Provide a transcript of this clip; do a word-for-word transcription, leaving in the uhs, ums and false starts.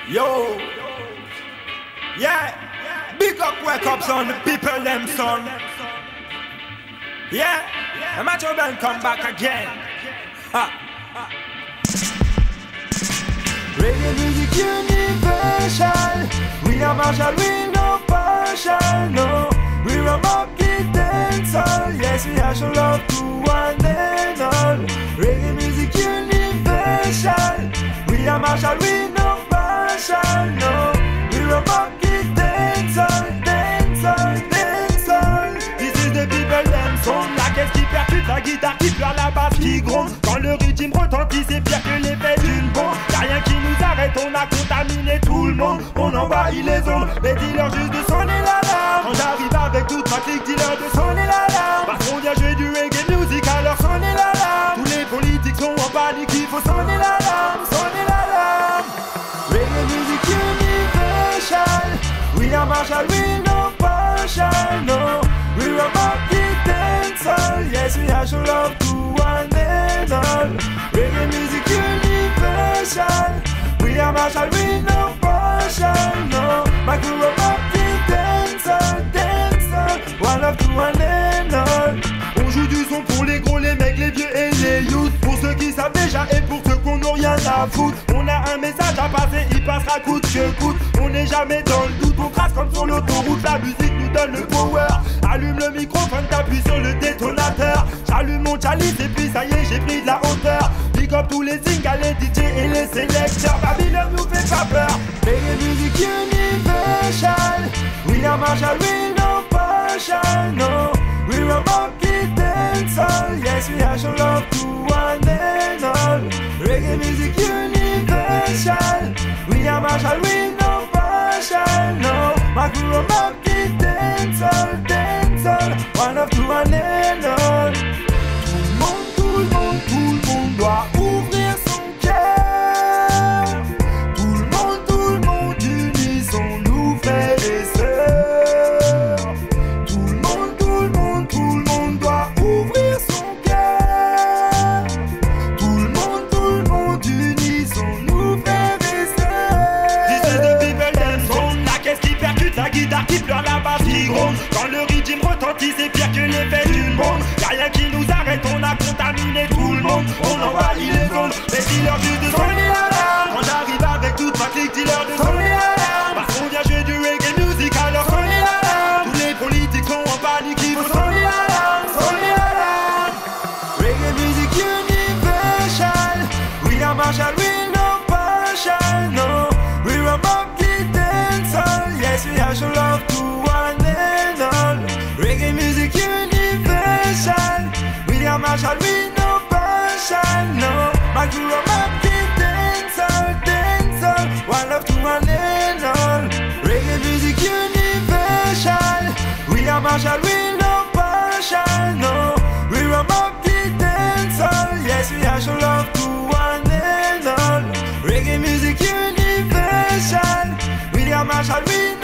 Yo, yeah, big up, wake up, son, the people, them, son. Yeah, the Macho Band come back again. Ha. Reggae music universal. We are Marshall, we no partial, no. We are Monkey dancehall. Yes, we are show love to one and all. Reggae music universal. We are Marshall, we no partial, no. We are Monkey dancehall, dancehall, dancehall. This is the people, them, son. La caisse qui percute, la guitare qui pleure, la basse qui gronde. Quand le rythme retentit, c'est pire que l'effet d'une bombe. Y'a rien qui nous arrête, on a contaminé tout le monde. On envahit les ondes, mais dis-leur juste de sonner l'alarme. Quand j'arrive avec toute ma clique, dis-leur de sonner l'alarme. Parce qu'on vient jouer du reggae music, alors sonnez l'alarme. Tous les politiques sont en panique, il faut sonner l'alarme, sonner l'alarme. Reggae music universal. We are Marshall, we no partial, no. We are Monkey dancehall. Yes, we are show love to one and all. Reggae music universal. We are Marshall, we no partial, no. My crew are Monkey dancehall, dancehall. One love to one and all. On joue du son pour les gros, les mecs, les vieux et les youths. Pour ceux qui savent déjà et pour ceux qu'on n'a rien à foutre. On a un message à passer, il passera coûte que coûte. On n'est jamais dans le doute, on trace comme sur l'autoroute. La musique nous donne le power. Allume le microphone, t'appuies sur le détonateur. J'allume mon chalice et puis ça y est, j'ai pris de la hauteur. Pick up tous les singles, les D J et les sélecteurs. Babylone nous fait pas peur. Reggae music universal. We are Marshall, we no partial, no. We are Monkey dancehall. Yes, we are show love to one and all. Reggae music universal. We are Marshall, we no partial, no. My crew are Monkey dancehall, dancehall. One of two one and all. Tout le monde, tout le monde, tout le monde doit ouvrir son cœur. Tout le monde, tout le monde, unissons-nous, frères et sœurs. Tout le monde, tout le monde, tout le monde doit ouvrir son cœur. Tout le monde, tout le monde, unissons-nous, frères et sœurs. This is the people, them, son. La caisse qui percute, la guitare qui pleure, la basse qui gronde. Quand le rythme retentit, c'est pire que l'effet d'une bombe. Y'a rien qui nous arrête, on a contaminé tout le monde. On envahit les ondes, mais dis-leur juste de sonner l'alarme. Quand j'arrive avec toute ma clique, dis-leur de sonner l'alarme. Parce qu'on vient jouer du reggae music, alors sonnez l'alarme. Tous les politiques sont en panique, il faut sonner l'alarme, sonner l'alarme. Reggae music universal. We are Marshall, we no partial, no. We are Monkey dancehall. Yes, we are show love to one and all. Reggae music universal. We are Marshall, we no partial, no. My crew are Monkey dancehall, dancehall. One love to one and all. Reggae music universal. We are Marshall, we no partial, no. We are Monkey dancehall. Yes, we are show love to one and all. Reggae music universal. We are Marshall, we